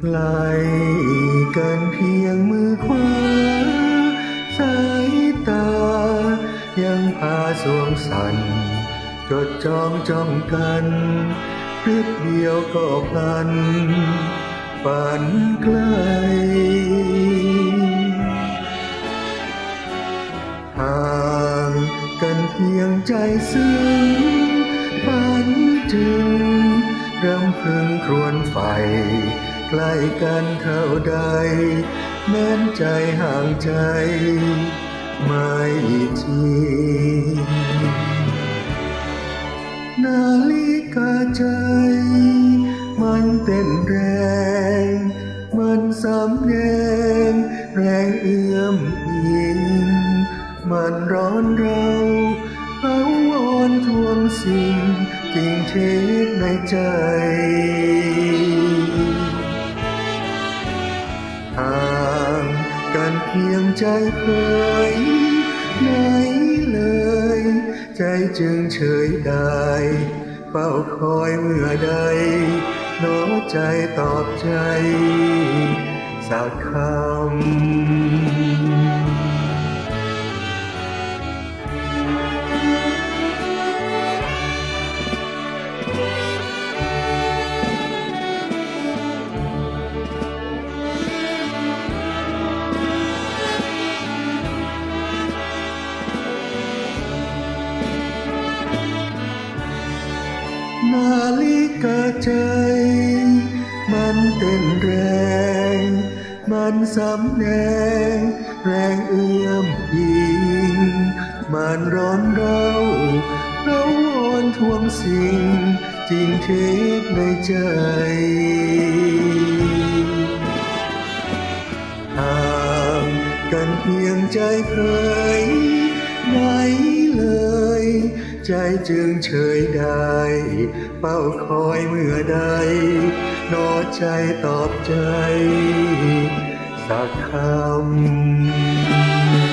ไกลกันเพียงมือขวาสายตายังพาสวงสั่นจดจ้องกันพริบเดียวก็พลันฝันไกลห่างกันเพียงใจซึ้งฝันจึงรำพึงครวญไฟใกล้กันเท่าใดแม้นใจห่างใจไม่จริงนาฬิกาใจมันเต้นแรงมันสำแดงแรงเอื้อมอิงมันร้อนเราเอาวอนทวงสิ่งจริงเท็จในใจห่างกันเพียงใจเผยไหนเลยใจจึงเฉยได้เฝ้าคอยเมื่อใดโน้ใจตอบใจสักคำนาฬิกาใจมันเต้นแรงมันสำแดงแรงเอื้อมอิงมันร้อนเราวอนทวงสิ่งจริงเท็จในใจห่างกันเพียงใจเผยไหนเลยใจจึงเฉยได้เฝ้าคอยเมื่อใดโน้ใจตอบใจสักคำ